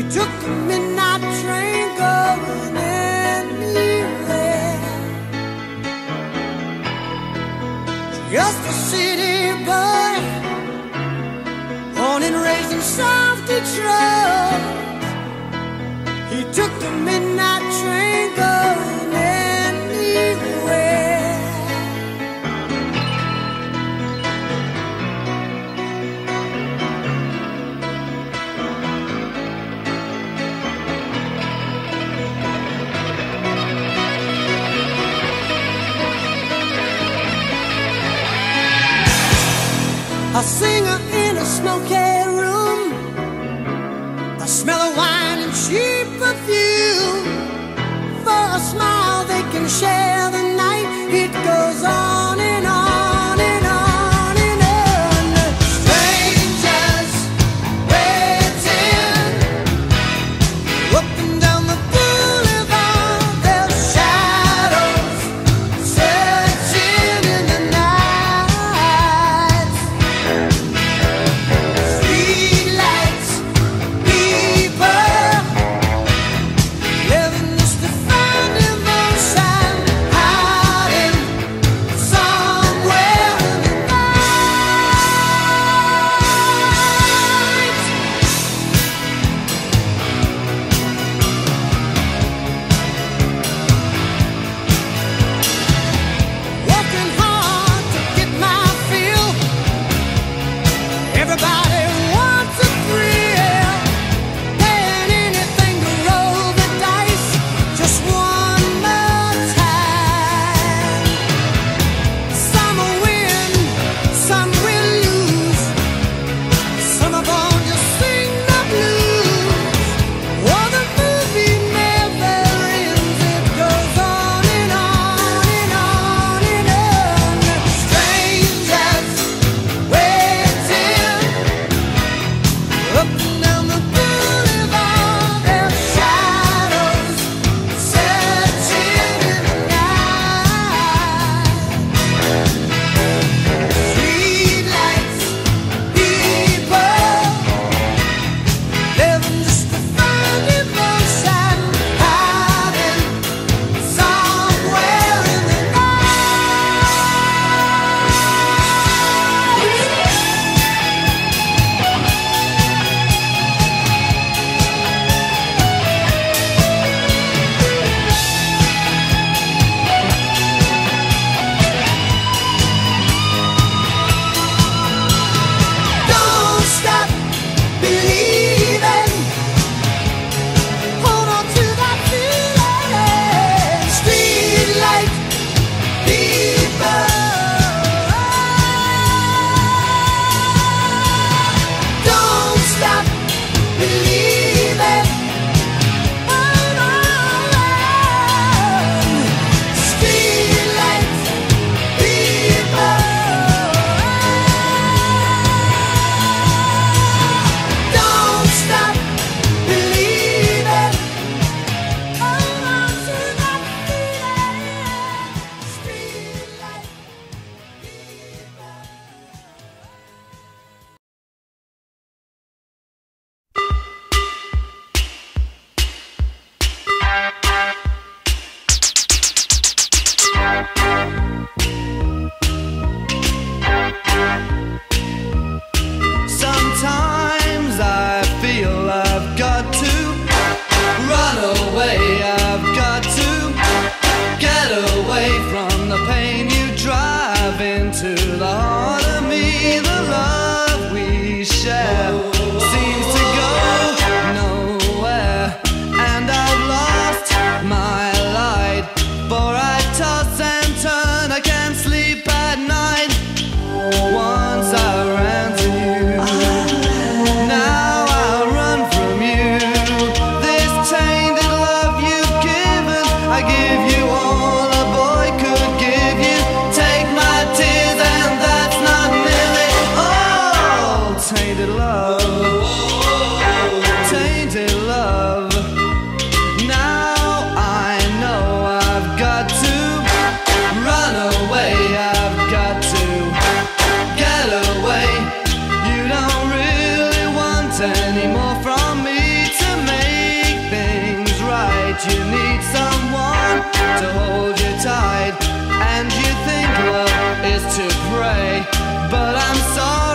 took the midnight train going anywhere. Just a city boy, born and raised in South Detroit. He took the midnight train going anywhere. A singer in a smoky room, a smell of wine and cheap perfume. For a smile they can share the night. It goes on and on and on and on. Strangers waiting up and down the boulevard, their shadows searching in the night. Streetlights, people living just to find emotion, hiding somewhere in the night. Working hard to get my fill. Everybody wants a thrill, paying anything to roll the dice just one more time. Some will win, some will lose, some of them just sing the blues. Oh, the movie never ends, it goes on and on and on and on. Strangers waiting up and down the boulevard, their shadows searching in the night. Streetlights, people living just to find emotion, hiding somewhere in the Don't stop believing. Hold on to that feeling. Streetlight people. Don't stop believing. Hold on. Streetlight people. Don't stop believing. Hold on to that feeling. Streetlight people. Sometimes I feel I've got to run away. I've got to get away from the pain you drive into the heart of me. The love we share seems to go nowhere, and I've lost my light. For I toss and turn, I can't sleep at night. Once I ran to you, now I run from you. This tainted love you've given, I give you all a boy could give you. Take my tears and that's not nearly all. Tainted love, tainted love. Now I know I've got to run away. I've got to get away. You don't really want any more from me to make to hold you tight, and you think love is to pray, but I'm sorry.